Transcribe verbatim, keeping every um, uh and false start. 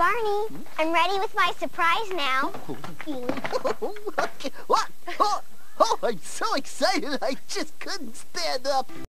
Barney, I'm ready with my surprise now. What? Oh, oh, I'm so excited I just couldn't stand up.